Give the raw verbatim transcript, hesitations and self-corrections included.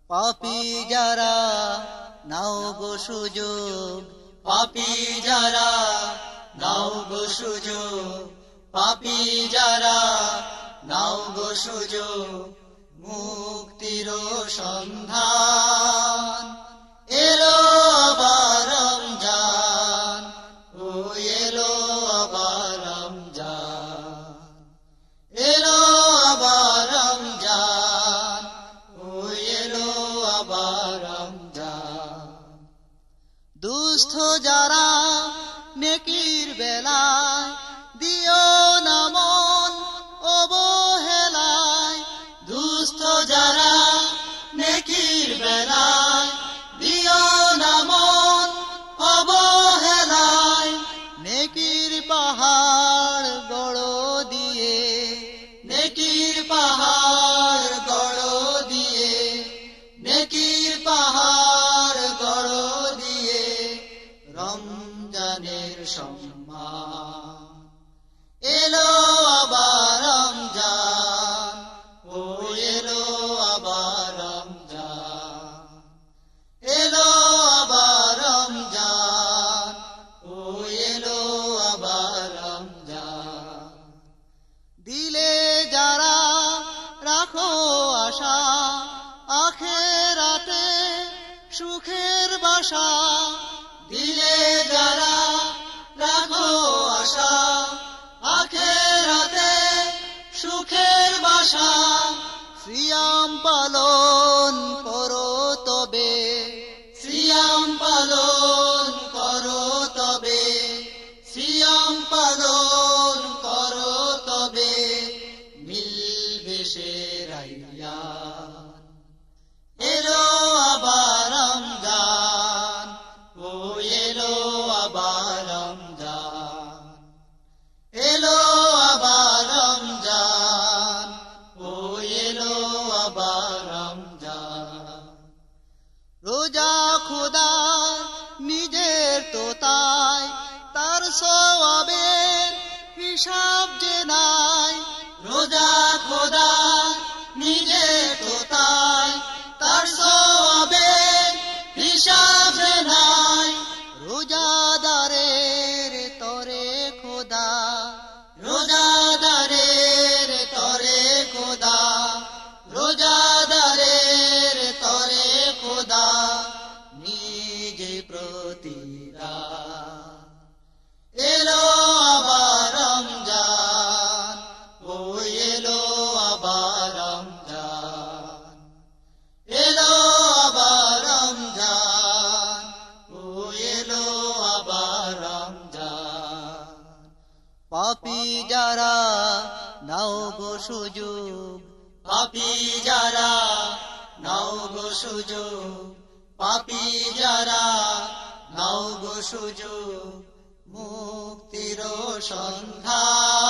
পাপী যারা নাও গো সুযোগ, পাপী যারা নাও গো সুযোগ, পাপী যারা নাও গো সুযোগ, মুক্তির সন্ধান এলো আবার রমজান, ও এলো আবার রমজান, এলো আবার রমজান, ও এলো আবার রমজান। দুস্থ যারা নেকির বেলায় দিও না মন অবহেলায়, দুস্থ যারা নেকির বেলায় দিও না মন অবহেলায়, নেকির পাহাড় গড় দিয়ে, নেকির পাহাড় গড় দিয়ে, নেকির পাহাড় গড় দিয়ে, রমজানের সম্মান এলো আবার রমজান, ও এলো আবার রমজান, এলো আবার রমজান, ও এলো আবার রমজান। দিলে যারা রাখো আশা আখেরাতে সুখের বাসা, দিলে যারা রাখো আশা আখেরাতে সুখের বাসা, সিয়াম পালন করো তবে, সিয়াম পালন করো তবে, সিয়াম পালন করো তবে, মিলবে সে রাইয়ান এলো আবার রমজান, ও এলো আবার রমজান, এলো আবার রমজান, ও এলো আবার রমজান। রোজা খোদা নিজের তো তাই, তার সওয়াবের হিসাব যে নাই, রোজা খোদা নিজের তো তাই, তার সওয়াবের হিসাব যে নাই, রোজাদারের তরে খোদা, রোজাদারের তরে খোদা, রোজাদারের তরে খোদা নিজে প্রতিদান এলো আবার রমজান, ও এলো আবার রমজান, এলো আবার রমজান, ও এলো আবার রমজান। পাপী যারা নাও গো সুযোগ, পাপী যারা নাও গো সুযোগ, পাপী যারা নাও গো সুযোগ, মুক্তির সন্ধান